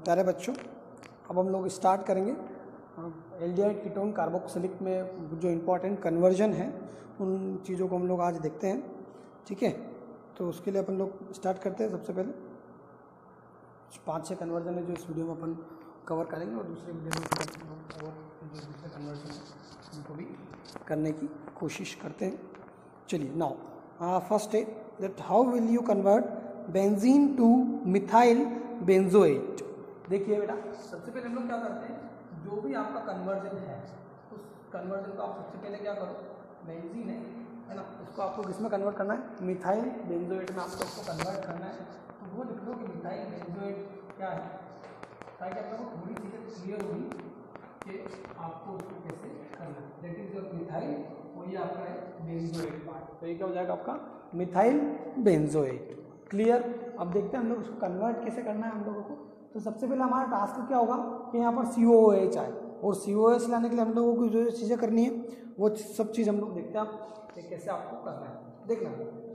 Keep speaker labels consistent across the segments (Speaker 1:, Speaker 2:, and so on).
Speaker 1: प्यारे बच्चों, अब हम लोग स्टार्ट करेंगे एल्डिहाइड कीटोन कार्बोक्सिलिक में जो इम्पोर्टेंट कन्वर्जन है उन चीज़ों को हम लोग आज देखते हैं। ठीक है, तो उसके लिए अपन लोग स्टार्ट करते हैं। सबसे पहले 5-6 कन्वर्जन है जो इस वीडियो में अपन कवर करेंगे और दूसरे वीडियो में और जो दूसरे कन्वर्जन है उनको भी करने की कोशिश करते हैं। चलिए, नाउ फर्स्ट है that how will you convert benzene to methyl benzoate. देखिए बेटा, सबसे पहले हम लोग क्या करते हैं, जो भी आपका कन्वर्जन है उस कन्वर्जन को आप सबसे पहले क्या करो, बेंजीन है ना, उसको आपको किस में कन्वर्ट करना है, मिथाइल बेंजोएट में आपको उसको कन्वर्ट करना है। तो वो लिख लो कि मिथाइल बेंजोएट क्या है, ताकि आप लोगों को थोड़ी चीज़ें क्लियर होगी कि आपको उसको कैसे करना है। दैट इज योर मिथाइल, वही आपका है बेंजोएट पार्ट। तो ये क्या हो जाएगा आपका मिथाइल बेंजोएट। क्लियर। अब देखते हैं हम लोग उसको कन्वर्ट कैसे करना है हम लोगों को। तो सबसे पहले हमारा टास्क क्या होगा कि यहाँ पर COOH आए, और COOH लाने के लिए हम लोगों को जो चीज़ें करनी है वो सब चीज़ हम लोग देखते हैं आप कि कैसे आपको करना है। देखना,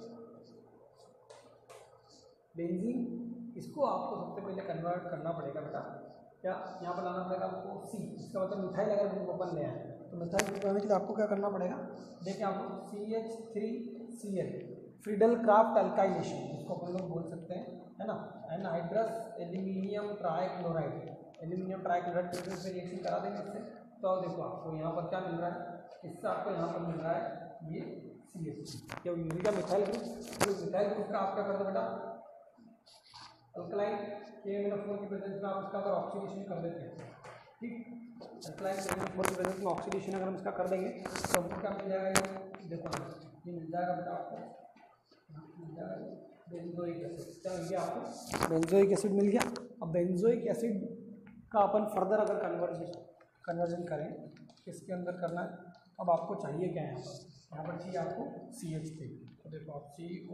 Speaker 1: बेंजीन इसको आपको सबसे पहले कन्वर्ट करना पड़ेगा बेटा। क्या यहाँ पर लाना पड़ेगा आपको C, इसका मतलब मिथाइल अगर ओपन ले आए तो मिथाइल बनाने के लिए आपको क्या करना पड़ेगा, देखिए आपको CH3Cl फ्रीडल क्राफ्ट अल्काइलेशन, इसको अपन लोग बोल सकते हैं, है ना, anhydrous aluminium trichloride, aluminium trichloride से रिएक्शन करा देंगे इससे। तो अब देखो आपको यहाँ पर क्या मिल रहा है, इससे आपको यहाँ पर मिल रहा है ये CH3, क्या मिल गया मिथाइल ग्रुप। तो मिथाइल ग्रुप का आप क्या कर दो बेटा, अल्कलाइन KMnO4 की प्रेजेंस में आप इसका अगर ऑक्सीडेशन कर देते हैं, ठीक, अल्कलाइन KMnO4 की प्रेजेंस में ऑक्सीडेशन अगर हम इसका कर देंगे तो हमको क्या मिल जाएगा, ये देखो ये मिल जाएगा बेटा आपको, मिल जाएगा बेंजोइक एसिड। क्या मिल गया आपको, बेंजोइक एसिड मिल गया। अब बेंजोइक एसिड का अपन फर्दर अगर कन्वर्जन करें, किसके अंदर करना है, अब आपको चाहिए क्या है, यहाँ पर चाहिए आपको CH3। तो देखो आप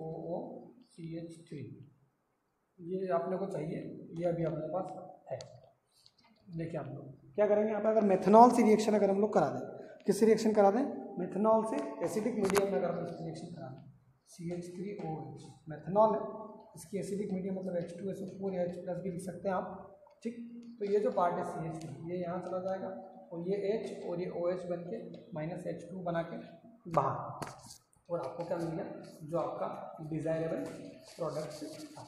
Speaker 1: COOCH3 ये आपने को चाहिए, ये अभी अपने पास है। देखिए हम लोग क्या करेंगे, यहाँ पर अगर मेथनॉल से रिएक्शन अगर हम लोग करा दें, किससे रिएक्शन करा दें, मेथनॉल से एसिडिक मीडियम में अगर हम रिएक्शन करा दें, CH3OH मेथनॉल है, इसकी एसिडिक मीडियम मतलब H2SO4 या H+ भी लिख सकते हैं आप। ठीक, तो ये जो पार्ट है CH3 ये यहाँ चला जाएगा और ये H और ये OH बन के -H2 बना के बाहर, और आपको क्या मिल गया, जो आपका डिजायरेबल प्रोडक्ट था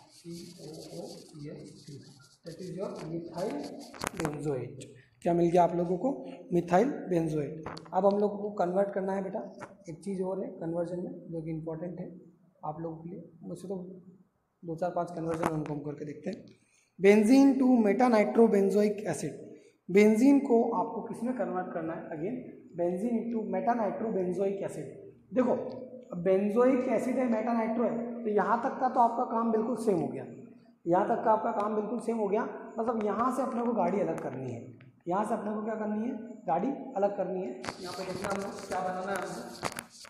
Speaker 1: COOCH3, that is your methyl benzoate. क्या मिल गया आप लोगों को, मिथाइल बेंजोएट। अब हम लोगों को कन्वर्ट करना है बेटा, एक चीज़ और है कन्वर्जन में जो कि इम्पोर्टेंट है आप लोगों के लिए। मुझसे तो 2-4-5 कन्वर्जन उनको हम करके देखते हैं। Benzene to meta nitro benzoic acid, benzene को आपको किस में कन्वर्ट करना है, again benzene into meta nitro benzoic acid. देखो अब बेंजोइक एसिड है, मेटा नाइट्रो है, तो यहाँ तक का तो आपका काम बिल्कुल सेम हो गया, यहाँ तक का आपका काम बिल्कुल सेम हो गया। मतलब यहाँ से अपने को गाड़ी अलग करनी है, यहाँ से अपने को क्या करनी है, गाड़ी अलग करनी है। यहाँ पे देखना हम लोग क्या बनाना है, हमको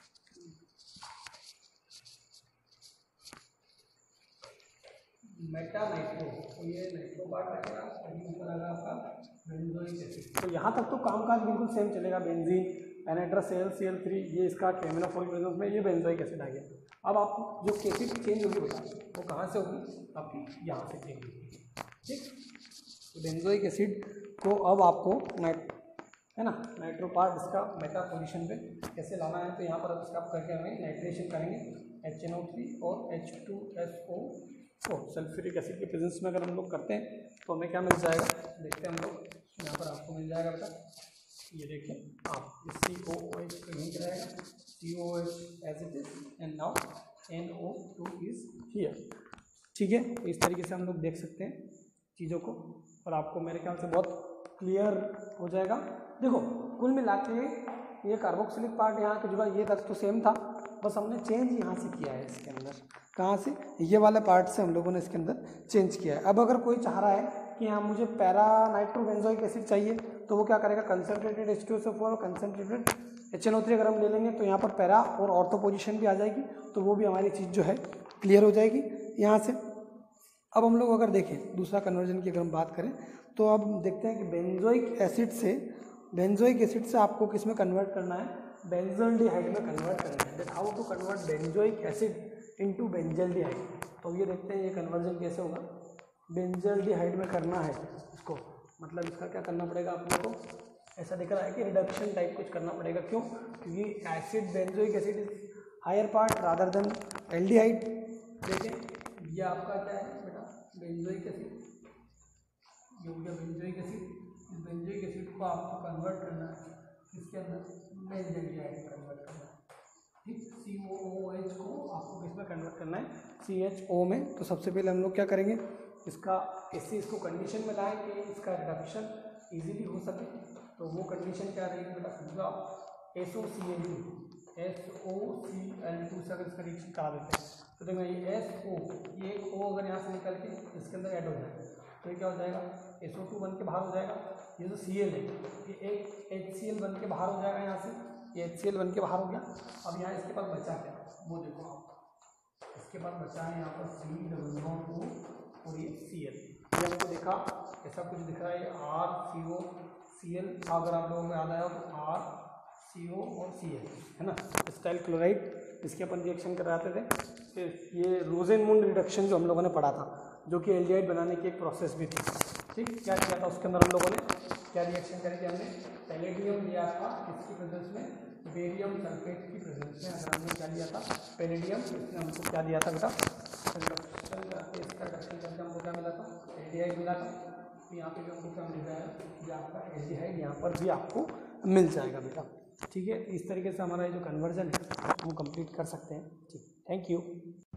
Speaker 1: मेटा नाइट्रो, तो ये नाइट्रो पार्ट रहेगा, ऊपर आएगा आपका बेंजोइक एसिड। तो यहाँ तक तो कामकाज बिल्कुल सेम चलेगा, बेंजीन एनाइड्रस Cl3 ये इसका KMnO4 की प्रेजेंस में ये बेंजोइक एसिड आ गया। अब आप जो एसिड चेंज होगी बेटा वो कहाँ से होगी, आपकी यहाँ से चेंज होगी। ठीक, तो बेंजोइक एसिड को अब आपको है ना नाइट्रो पार्ट इसका मेटा पोजीशन पे कैसे लाना है, तो यहाँ पर अब इसका आप करके हमें नाइट्रेशन करेंगे HNO3 और H2SO4 सल्फ्यूरिक एसिड के प्रेजेंस में अगर हम लोग करते हैं तो हमें क्या मिल जाएगा, देखते हैं हम लोग। यहाँ पर आपको मिल जाएगा बेटा, ये देखिए आप COOH नहीं रहेगा, COOH as it is and now NO2 is here. ठीक है, इस तरीके से हम लोग देख सकते हैं चीज़ों को, और आपको मेरे ख्याल से बहुत क्लियर हो जाएगा। देखो कुल मिला के ये कार्बोक्सिलिक पार्ट यहाँ के जुड़ा ये तक तो सेम था, बस हमने चेंज यहाँ से किया है इसके अंदर। कहाँ से, ये वाले पार्ट से हम लोगों ने इसके अंदर चेंज किया है। अब अगर कोई चाह रहा है कि यहाँ मुझे पैरा नाइट्रो बेंजोइक एसिड चाहिए तो वो क्या करेगा, कंसनट्रेटेड H2SO4 और कंसनट्रेटेड HNO3 अगर हम ले लेंगे तो यहाँ पर पैरा और ऑर्थो पोजीशन भी आ जाएगी, तो वो भी हमारी चीज़ जो है क्लियर हो जाएगी यहाँ से। अब हम लोग अगर देखें दूसरा कन्वर्जन की अगर हम बात करें तो अब देखते हैं कि बेंजोइक एसिड से आपको किस में कन्वर्ट करना है, बेंजल्डिहाइड में कन्वर्ट करना है। That how to convert benzoic acid into benzaldehyde. तो ये देखते हैं ये कन्वर्जन कैसे होगा। बेंजल्डिहाइड में करना है इसको, मतलब इसका क्या करना पड़ेगा अपने को, ऐसा दिख रहा है कि रिडक्शन टाइप कुछ करना पड़ेगा। क्यों? क्योंकि acid benzoic acid is higher part rather than aldehyde. देखें ये आपका क्या है बेटा, बेंजोइक एसिड, ये हो गया बेंजोइक एसिड। इस बेंजोइक एसिड को आपको कन्वर्ट करना है इसके अंदर बेंजल्डिहाइड में कन्वर्ट करना है, ठीक। COOH को आपको किस में कन्वर्ट करना है, CHO में। तो सबसे पहले हम लोग क्या करेंगे, इसका इसको कंडीशन में लाएं कि इसका रिडक्शन इजीली हो सके। तो वो कंडीशन क्या रहेगी बेटा, समझो आप SOCl2 से अगर इसका रिएक्शन करा देते हैं तो देखो ये SO, ये एक O अगर यहाँ से निकल के इसके अंदर ऐड हो जाए तो ये क्या हो जाएगा, SO2 बन के बाहर हो जाएगा। ये जो Cl है ये एक HCl बन के बाहर हो जाएगा, यहाँ से ये HCl बन के बाहर हो गया। अब यहाँ इसके पास बचा क्या, वो देखो आप, इसके पास बचा है यहाँ पर C और ये Cl। ये हमको देखा ऐसा कुछ दिख रहा है, RCOCl, अगर आप लोगों को याद आया तो RCO और Cl है ना, एसिटाइल क्लोराइड, इसके अपन रिएक्शन कराते थे। फिर ये रोजेनमुंड रिडक्शन जो हम लोगों ने पढ़ा था, जो कि एल्डिहाइड बनाने की एक प्रोसेस भी थी, ठीक। क्या किया था उसके अंदर हम लोगों ने, क्या रिएक्शन करके हमने पैलेडियम लिया था किसकी प्रेजेंस में, बेरियम सल्फेट की प्रेजेंस में। अगर हमने क्या लिया था पैलेडियम, इसने हमको क्या दिया था बेटा, रिडक्शन करके इसका रिडक्शन करके हमको क्या मिला था, एल्डिहाइड मिला था। तो यहाँ पे भी हमको क्या मिल जाएगा, ये आपका एल्डिहाइड यहाँ पर भी आपको मिल जाएगा बेटा, ठीक है। इस तरीके से हमारा ये जो कन्वर्जन है वो कंप्लीट कर सकते हैं, ठीक। Thank you.